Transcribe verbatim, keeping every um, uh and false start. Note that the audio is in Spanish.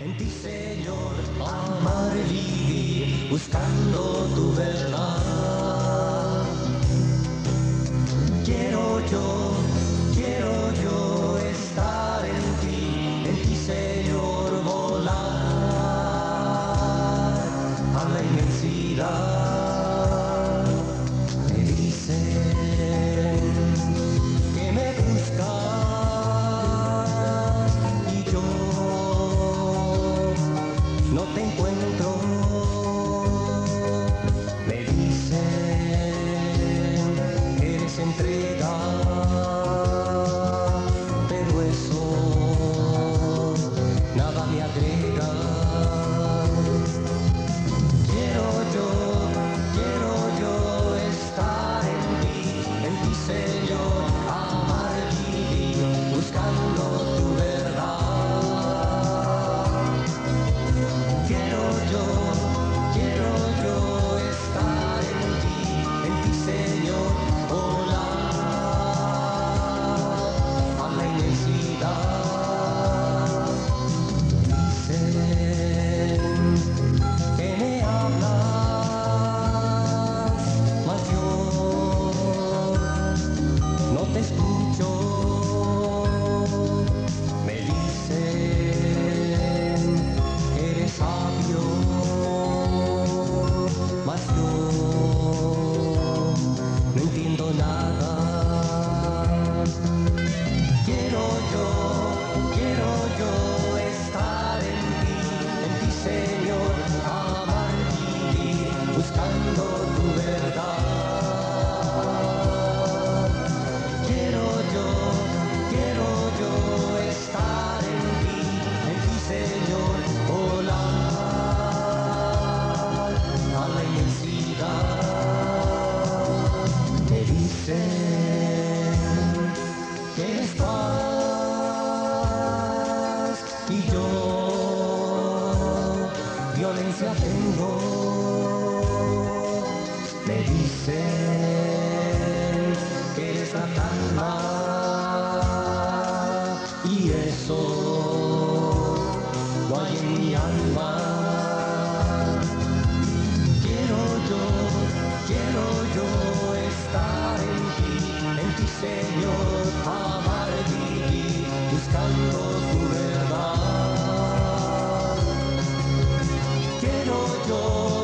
En ti, Señor, amar y vivir, buscando tu verdad. Quiero yo, quiero yo estar en ti, en ti, Señor, volar a la inmensidad. Me dicen que me buscas y yo no te encuentro. Me dicen que eres entrega, pero eso nada me agrega. Quiero yo, quiero yo estar en ti, en ti, Señor, amar y vivir, buscando tu verdad. Quiero yo, quiero yo estar en ti, en ti, Señor, volar a la inmensidad. Dicen que me hablas, mas yo no te escucho. Me dicen que eres sabio, mas yo no entiendo nada. Quiero yo, quiero yo estar en ti, en ti, Señor, amar y vivir, buscando tu verdad. Quiero yo, quiero yo estar en ti, en ti, Señor, volar a la inmensidad. Me dicen que eres paz y yo violencia tengo. Me dicen que eres la calma y eso no hay en mi alma. Quiero yo, quiero yo estar en ti, en ti, Señor, amar y vivir, buscando tu verdad. Quiero yo